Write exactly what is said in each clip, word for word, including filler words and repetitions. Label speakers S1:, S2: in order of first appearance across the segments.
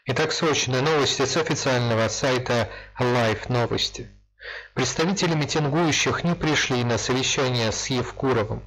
S1: Итак, срочные новости с официального сайта Live Новости. Представители митингующих не пришли на совещание с Евкуровым.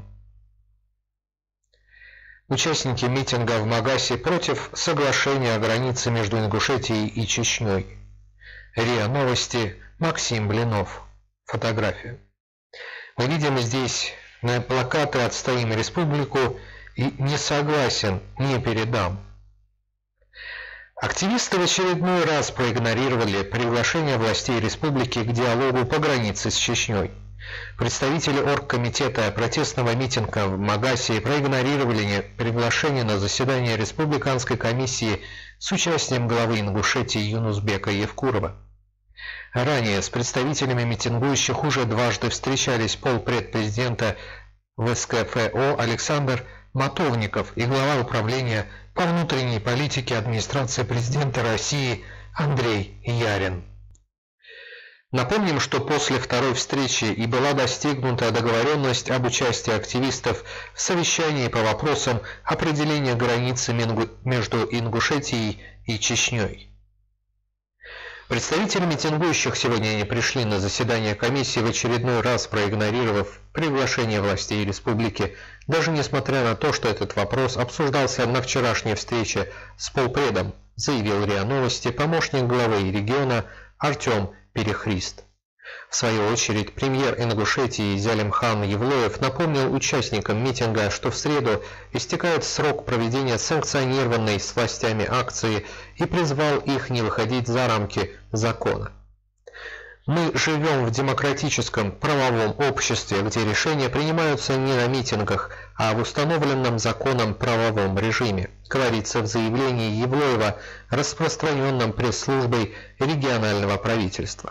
S1: Участники митинга в Магасе против соглашения о границе между Ингушетией и Чечней. РИА Новости, Максим Блинов. Фотография. Мы видим здесь на плакаты «Отстоим республику» и «Не согласен, не передам». Активисты в очередной раз проигнорировали приглашение властей республики к диалогу по границе с Чечней. Представители оргкомитета протестного митинга в Магасе проигнорировали приглашение на заседание республиканской комиссии с участием главы Ингушетии Юнусбека Евкурова. Ранее с представителями митингующих уже дважды встречались полпред президента ВСКФО Александр Матовников и глава управления по внутренней политике администрации президента России Андрей Ярин. Напомним, что после второй встречи и была достигнута договоренность об участии активистов в совещании по вопросам определения границы между Ингушетией и Чечней. Представители митингующих сегодня не пришли на заседание комиссии, в очередной раз проигнорировав приглашение властей республики, даже несмотря на то, что этот вопрос обсуждался на вчерашней встрече с полпредом, заявил РИА Новости помощник главы региона Артем Перехрист. В свою очередь, премьер Ингушетии Зялимхан Евлоев напомнил участникам митинга, что в среду истекает срок проведения санкционированной с властями акции и призвал их не выходить за рамки закона. «Мы живем в демократическом правовом обществе, где решения принимаются не на митингах, а в установленном законом правовом режиме», говорится в заявлении Евлоева, распространенном пресс-службой регионального правительства.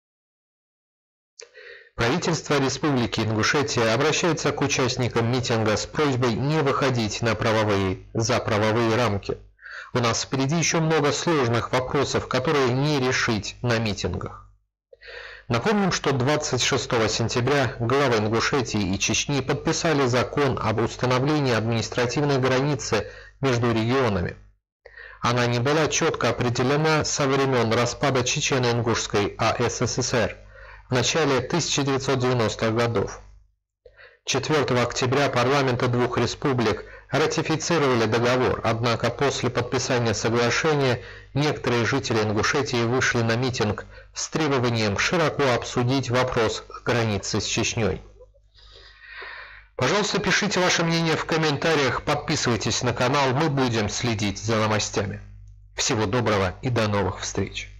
S1: Правительство Республики Ингушетия обращается к участникам митинга с просьбой не выходить на правовые, за правовые рамки. У нас впереди еще много сложных вопросов, которые не решить на митингах. Напомним, что двадцать шестого сентября главы Ингушетии и Чечни подписали закон об установлении административной границы между регионами. Она не была четко определена со времен распада Чечено-Ингушской АССР в начале тысяча девятьсот девяностых годов. четвёртого октября парламенты двух республик ратифицировали договор, однако после подписания соглашения некоторые жители Ингушетии вышли на митинг с требованием широко обсудить вопрос границы с Чечней. Пожалуйста, пишите ваше мнение в комментариях, подписывайтесь на канал, мы будем следить за новостями. Всего доброго и до новых встреч!